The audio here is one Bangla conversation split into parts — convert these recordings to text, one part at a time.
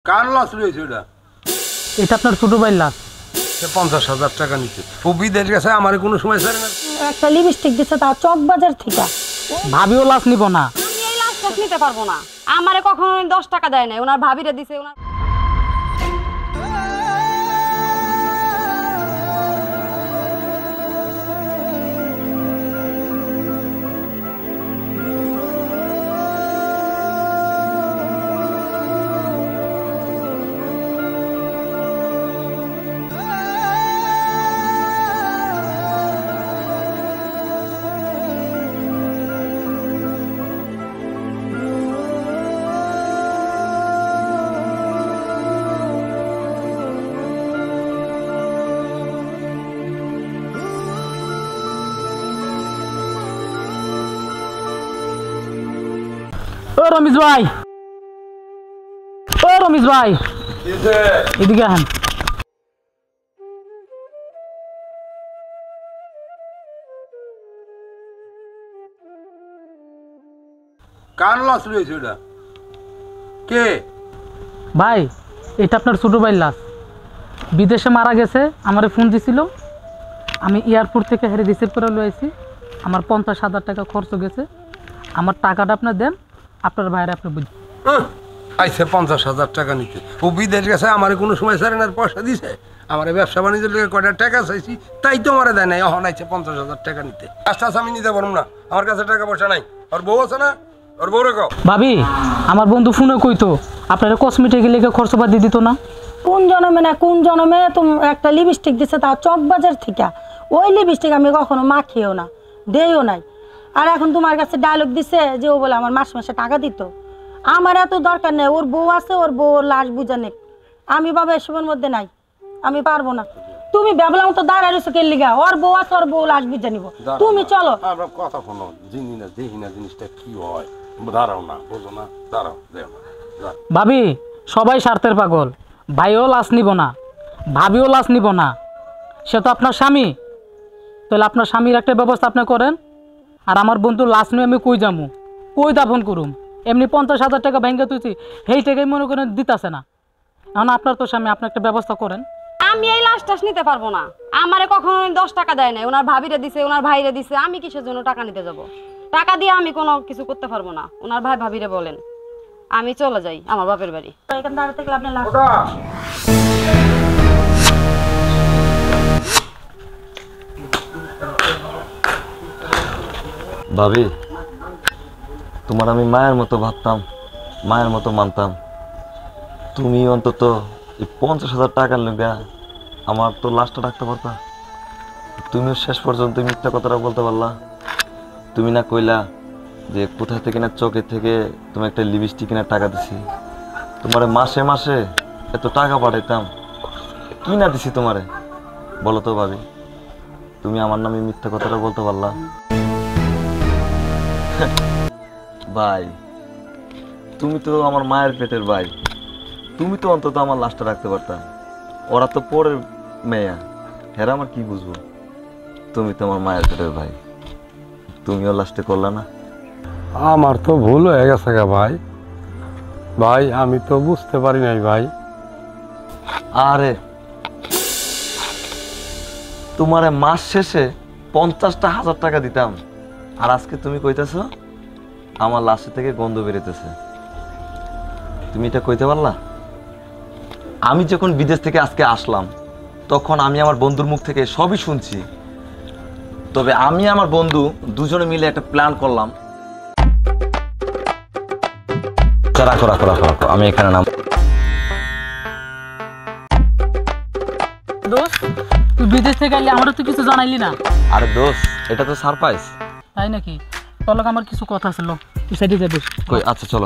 কার লাশ রয়েছে ওটা? এটা আপনার ছোট ভাই লাশ। 50,000 টাকা নিচ্ছে। ও বিদেশ গেছে, আমার কোনো সময় ছাড়ে না। একটা লিপস্টিক দিছে তা চকবাজার থেকে। ভাবিও লাশ নিব না। আমি এই লাশটা নিতে পারবো না। আমারে কখনো 10 টাকা দেয় নাই, ওনার ভাবিরে দিছে। ওনার ও রমেশ ভাই, ও রমেশ ভাই, এদিকে আহেন। কার লাশ রয়েছে ওটা? কে? ভাই এটা আপনার ছোট ভাই লাশ। বিদেশে মারা গেছে, আমারে ফোন দিছিল। আমি এয়ারপোর্ট থেকে হেরে রিসিভ করে লইছি। আমার 50,000 টাকা খরচ গেছে। আমার টাকাটা আপনার দেন, আপনার ভাইয়ের আপনি বুঝবেন। আইসে 50,000 টাকা নিতে। ও বিদেশ গেছে, আমার কোনো সময় ছাড়ে না। পয়সা দিছে আমার ব্যবসা বাণিজ্যের লেগে কয়টা টাকা চাইছি, তাই তো আমার দেয় নাই। এখন আইছে 50,000 টাকা নিতে। আস্তে আস্তে আমি নিতে পারবো না, আমার কাছে টাকা পয়সা নাই। ওর বউ আছে না, ওর বউ রেখো। ভাবি আমার বন্ধু ফোনে কইতো আপনারা কসমেটিক লেগে খরচ বাদ দিত না। কোন জন্মে না কোন জন্মে তুমি একটা লিপস্টিক দিছে তা চকবাজার থেকে। ওই লিপস্টিক আমি কখনো মাখিও না, দেইও নাই। আর এখন তোমার কাছে ডায়লগ দিছে যে ও বলে আমার মাসে মাসে টাকা দিত। আমার এত দরকার নেই, ওর বউ আছে, ওর বউ লাশ বুঝানে। আমি বাবা এসবের মধ্যে নাই, আমি পারবো না। তুমি ভাবলাম তো দাঁড়ায় রয়েছে কে লিগা, ওর বউ আছে, ওর বউ লাশ বুঝে নিব। তুমি চলো। আমরা কথা শোনো, জিনি না দেখি না জিনিসটা কি হয়। দাঁড়াও না, বোঝো না, দাঁড়াও। ভাবি সবাই স্বার্থের পাগল। ভাইও লাশ নিব না, ভাবিও লাশ নিব না। সে তো আপনার স্বামী। তাহলে আপনার স্বামীর একটা ব্যবস্থা আপনি করেন। আর আমার বন্ধু লাশ নিয়ে আমি কই যাবো, কই দাফন করুম? এমনি 50,000 টাকা ভেঙে তুইছি, সেই টাকাই মনে করেন দিতেছে না। এখন আপনার তো স্বামী, আপনি একটা ব্যবস্থা করেন। আমি এই লাশটা নিতে পারবো না। আমারে কখনো 10 টাকা দেয় নাই, ওনার ভাবিরে দিছে, ওনার ভাইরে দিছে। আমি কিসের জন্য টাকা নিতে যাব? টাকা দিয়ে আমি কোনো কিছু করতে পারবো না। ওনার ভাই ভাবিরে বলেন আমি চলে যাই আমার বাপের বাড়ি। এখানে দাঁড়াতে গেলে আপনার লাশ। ভাবি তোমার আমি মায়ের মতো ভাবতাম, মায়ের মতো মানতাম। তুমি অন্তত এই 50,000 টাকার লেগে আমার তো লাশটা রাখতে পারতা। তুমিও শেষ পর্যন্ত মিথ্যা কথাটা বলতে পারলা। তুমি না কইলা যে কোথায় থেকে না চোখে থেকে তুমি একটা লিপস্টিক কিনার টাকা দিছি। তোমারে মাসে মাসে এত টাকা পাঠাইতাম, কি না দিছি তোমারে বলো তো ভাবি? তুমি আমার নামে মিথ্যা কথাটা বলতে পারলা? ভাই তুমি তো আমার মায়ের পেটের ভাই, তুমি তো অন্তত আমার লাশটা রাখতে পারতা। ওরা তো পরের মেয়া, হেরা আমার কি বুঝবো? তুমি তো আমার মায়ের পেটের ভাই, তুমিও লাস্টে করলা না। আমার তো ভুল হয়ে গেছে গা ভাই। ভাই আমি তো বুঝতে পারি নাই ভাই। আরে তোমারে মাস শেষে 50,000 টাকা দিতাম, আর আজকে তুমি কইতেছ আমার লাশে থেকে গন্ধ বেরোতেছে। তুমি এটা কইতে পারলা? আমি যখন বিদেশ থেকে আজকে আসলাম তখন আমি আমার বন্ধুর মুখ থেকে সবই শুনছি। তবে আমি আমার বন্ধু দুজনে মিলে একটা প্ল্যান করলাম। রাখো রাখো রাখো রাখো, আমি এখানে নাম। দোস্ত তুই বিদেশ থেকে আইলি, আমারও তো কিছু জানাইলি না। আরে দোস্ত এটা তো সারপ্রাইজ। তাই নাকি? তোর লগে আমার কিছু কথা ছিল, তুই সাইডে যাবি। কই আচ্ছা চলো।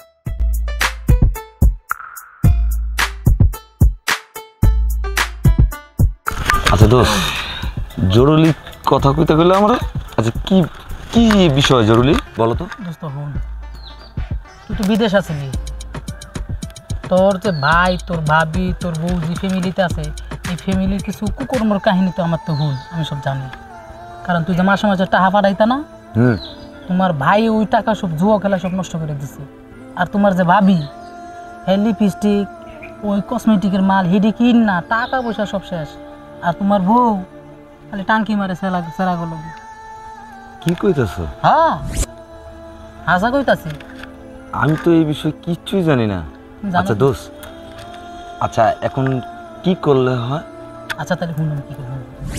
আচ্ছা দোস্ত জরুরি কথা কইতে গেলে আমরা, আচ্ছা কি কি বিষয় জরুরি বলো তো? দোস্ত হন, তুই তো বিদেশ আছিলি, তোর যে ভাই, তোর ভাবি, তোর বউ যে ফ্যামিলিতে আছে, এই ফ্যামিলির কিছু কুকর্মর কাহিনী তো আমার তো হুন, আমি সব জানি। কারণ তুই যে মাসে মাসে টাকা পাঠাইতা না, তোমার ভাই ওই টাকা সব জুয়া খেলা সব নষ্ট করে দিছে। আর তোমার যে ভাবি, হ্যাঁ লিপস্টিক ওই কসমেটিকের মাল হিডি কিন না, টাকা পয়সা সব শেষ। আর তোমার বউ খালি টাঙ্কি মারে সেরা গেল। কি কইতেছ? হ্যাঁ হাসা কইতাছি। আমি তো এই বিষয়ে কিচ্ছুই জানি না। জানো আচ্ছা না? দোষ, আচ্ছা এখন কি করলে হয়? আচ্ছা তাহলে শুনুন কি করবো।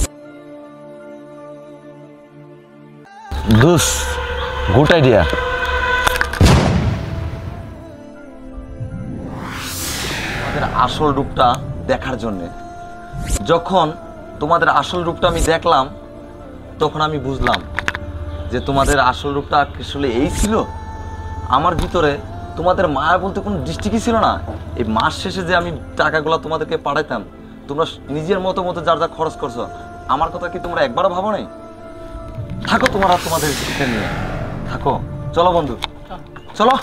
দোষ, গুড আইডিয়া। তোমাদের আসল রূপটা দেখার জন্যে, যখন তোমাদের আসল রূপটা আমি দেখলাম তখন আমি বুঝলাম যে তোমাদের আসল রূপটা আসলে এই ছিল। আমার ভিতরে তোমাদের মায়া বলতে কোনো দৃষ্টিকই ছিল না। এই মাস শেষে যে আমি টাকাগুলো তোমাদেরকে পাঠাইতাম, তোমরা নিজের মতো মতো যার যা খরচ করছো, আমার কথা কি তোমরা একবারও ভাবো নাই? থাকো তোমরা তোমাদের এটা নিয়ে থাকো। চলো বন্ধু, চলো।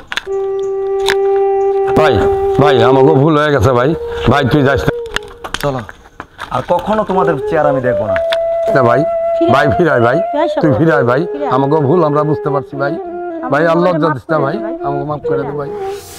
ভাই ভাই আমাকে ভুল হয়ে গেছে ভাই। ভাই তুই যাস চলো, আর কখনো তোমাদের চেয়ার আমি দেখবো না। না ভাই। ভাই ফিরাই ভাই, তুই ফিরাই ভাই। আমাকে ভুল আমরা বুঝতে পারছি ভাই। ভাই আল্লাহ দিস না ভাই, আমাকে মাফ করে দে ভাই।